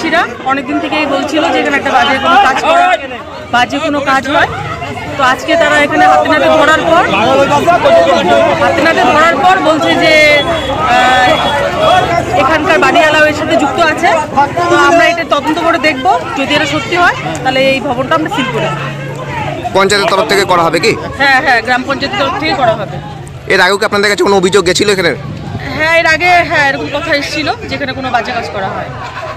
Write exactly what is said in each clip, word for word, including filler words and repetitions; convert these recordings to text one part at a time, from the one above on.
চাষিরা অনেকদিন থেকেই বলছিল যে এখানে একটা বাজে কোনো কাজ করা বাজে কোনো কাজ হয়। তো আজকে তারা এখানে হাতে নাতে ধরার পর হাতে নাতে ধরার পর বলছে যে এখানকার বাড়িওয়ালাও এর সাথে যুক্ত আছে। তো আমরা এটা তদন্ত করে দেখব, যদি এটা সত্যি হয় তাহলে এই ভবনটা আমরা সিল করে দেব। পঞ্চায়েতের তরফ থেকে করা হবে কি? হ্যাঁ হ্যাঁ গ্রাম পঞ্চায়েতের তরফ থেকে করা হবে। এর আগেও কি আপনাদের কাছে কোনো অভিযোগ গেছিল এখানে? হ্যাঁ এর আগে হ্যাঁ এরকম কথা এসেছিল যেখানে কোনো বাজে কাজ করা হয়।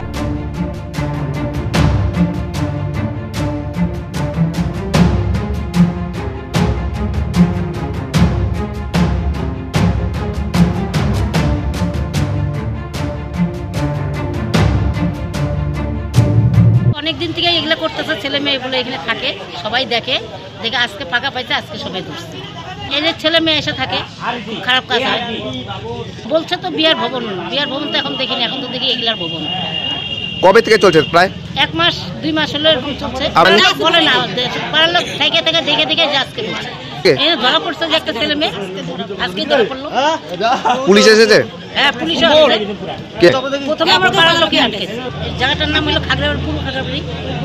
অনেকদিন থেকে এগুলো করতেছে, ছেলে মেয়ে এগুলো এখানে থাকে, সবাই দেখে দেখে আজকে ফাঁকা পাইছে, আজকে সবাই ধরছে। এদের ছেলে মেয়ে এসে থাকে, খারাপ কাজ হয়। বলছে তো বিয়ার ভবন, বিয়ার ভবন তো এখন দেখিনি, এখন তো দেখি এগুলার ভবন। কবে থেকে চলছে? প্রায় এক মাস দুই মাস হলো এরকম চলছে। বলে না পাড়ার লোক থেকে থেকে দেখে দেখে আজকে বলছে ধরা পড়ছে যে একটা ছেলে মেয়ে আজকে ধরা পড়লো। পুলিশ এসেছে? হ্যাঁ পুলিশ আসছে। প্রথমে আমরা পাড়ার লোকই আটকেছে। জায়গাটার নাম হলো খাগড়াবাড়ি, পুরো খাগড়াবাড়ি।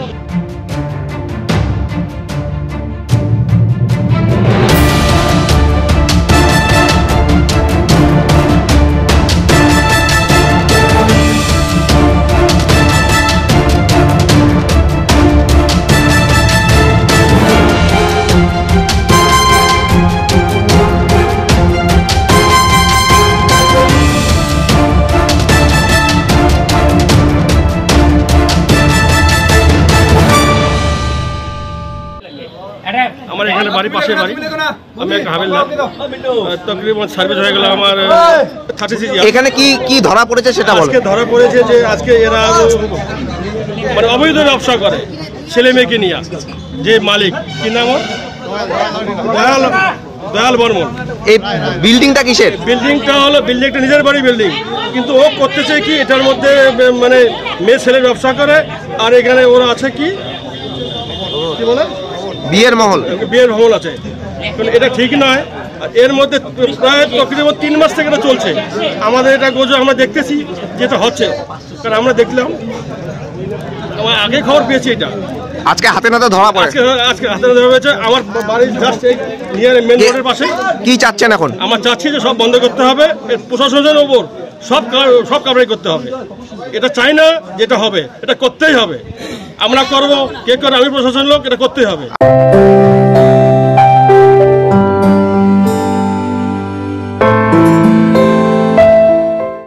আমার এখানে বাড়ি পাশে বাড়ি, আমি একটা হাবিলদার, তকরিবান সার্ভিস হয়ে গেল আমার থার্টি সিক্স। এখানে কি কি ধরা পড়েছে সেটা বলো। আজকে ধরা পড়েছে যে আজকে এরা মানে অবৈধ ব্যবসা করে ছেলে মেয়েকে নিয়ে। যে মালিক কি নাম দয়াল দয়াল বর্মন। এই বিল্ডিংটা কিসের? বিল্ডিংটা হলো বিল্ডিংটা নিজের বাড়ি বিল্ডিং, কিন্তু ও করতেছে কি এটার মধ্যে মানে মেয়ে ছেলে ব্যবসা করে। আর এখানে ওরা আছে কি কি বলে বিয়ের মহল, বিয়ের মহল আছে। এটা ঠিক নয়। এর মধ্যে প্রায় তকরিবান তিন মাস থেকে এটা চলছে। আমাদের এটা গোজো আমরা দেখতেছি যেটা হচ্ছে, কারণ আমরা দেখলাম, আমার আগে খবর পেয়েছি এটা। আজকে হাতে নাতে ধরা পড়ে। আজকে হাতে নাতে ধরা হয়েছে আমার বাড়ির জাস্ট এই নিয়ার মেন রোডের পাশে। কি চাচ্ছেন এখন? আমার চাচ্ছি যে সব বন্ধ করতে হবে, প্রশাসনের ওপর সব সব কাভারি করতে হবে। এটা চাই না যেটা হবে, এটা করতেই হবে। আমরা করবো, কে করে আমি প্রশাসন লোক, এটা করতেই হবে।